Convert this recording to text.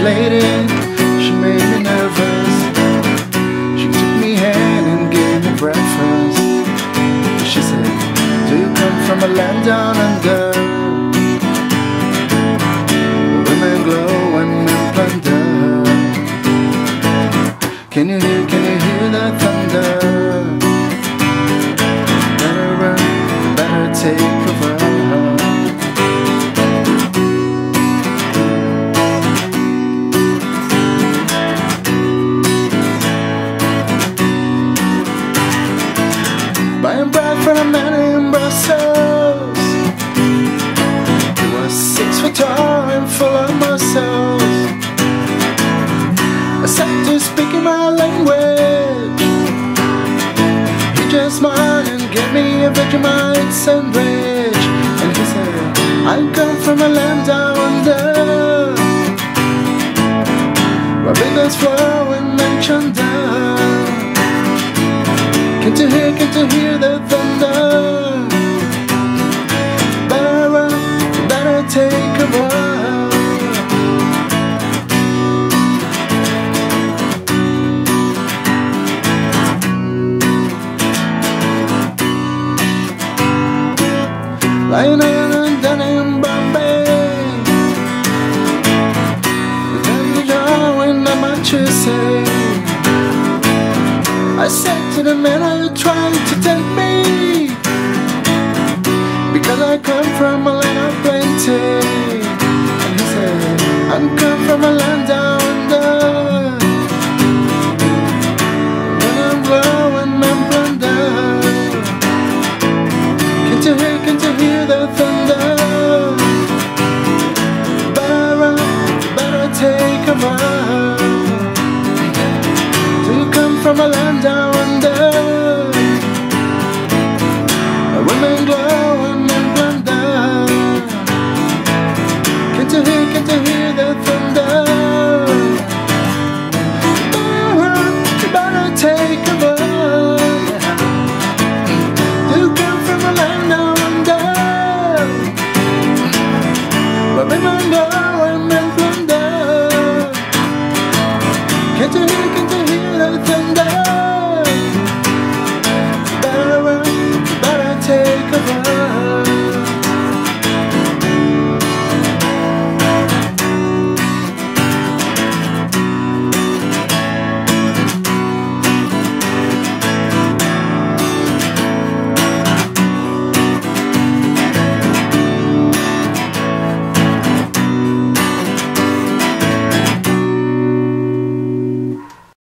lady, she made me nervous. She took me hand and gave me breakfast. She said, do you come from a land down under, where women glow and men plunder? Can you hear the thunder? Better run, better take cover. Buying bread from a man in Brussels. He was 6 foot tall and full of muscles. I said to speak in my language. He just smiled and gave me a Vegemite sandwich. And he said, I come from a land down under, where rivers flow and men chunder. Can't you hear the thunder? Better run, better take a run. Lying down in Bombay, then you're not much to say. I said to the man, are you trying to tempt me? Because I come from a land of plenty. And he said, I come from a land down